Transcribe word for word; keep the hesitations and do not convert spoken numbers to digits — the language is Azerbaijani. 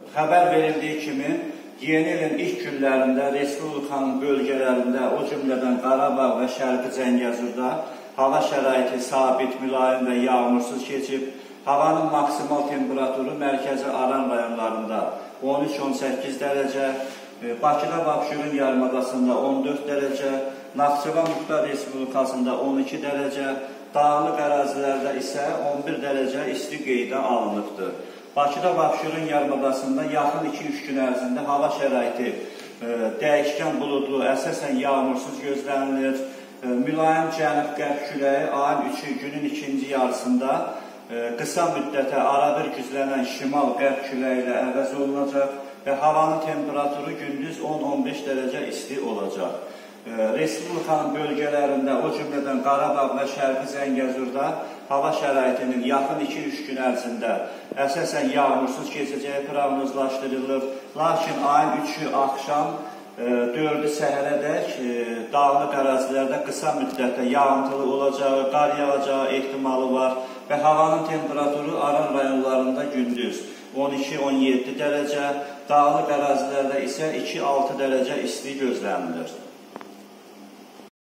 Xəbər verildiyi kimi, yeni ilin ilk günlərində Respublikanın bölgələrində, o cümlədən Qarabağ və Şərqi Zəngəzurda hava şəraiti sabit, mülayim və yağmursuz keçib. Havanın maksimal temperaturu mərkəzi Aran rayonlarında on üç on səkkiz dərəcə, Bakıda və Abşeron yarımadasında on dörd dərəcə, Naxçıvan Muxtar Respublikasında on iki dərəcə, dağlıq ərazilərdə isə on bir dərəcə isti qeydə alınıbdır. Bakıda və Abşeron yarımadasında yaxın iki üç gün ərzində hava şəraiti e, dəyişkən buludlu, əsasən yağmursuz gözlənilir. E, mülayim cənub-qərb küləyi ayın üçü günün ikinci yarısında e, qısa müddətə aradır güclənən şimal-qərb küləyi ilə əvəz olunacaq və havanın temperaturu gündüz on on beş dərəcə isti olacaq. Respublikanın bölgələrində, o cümlədən Qarabağ və Şərqi Zəngəzurda hava şəraitinin yaxın iki üç gün ərzində əsasən yağmursuz keçəcəyi proqnozlaşdırılır. Lakin ayın üçü axşam, dördü səhərədək dağlıq ərazilərdə qısa müddətdə yağıntılı olacağı, qar yağacağı ehtimalı var və havanın temperaturu Aran rayonlarında gündüz on iki on yeddi dərəcə, dağlıq ərazilərdə isə iki altı dərəcə isti gözlənilir.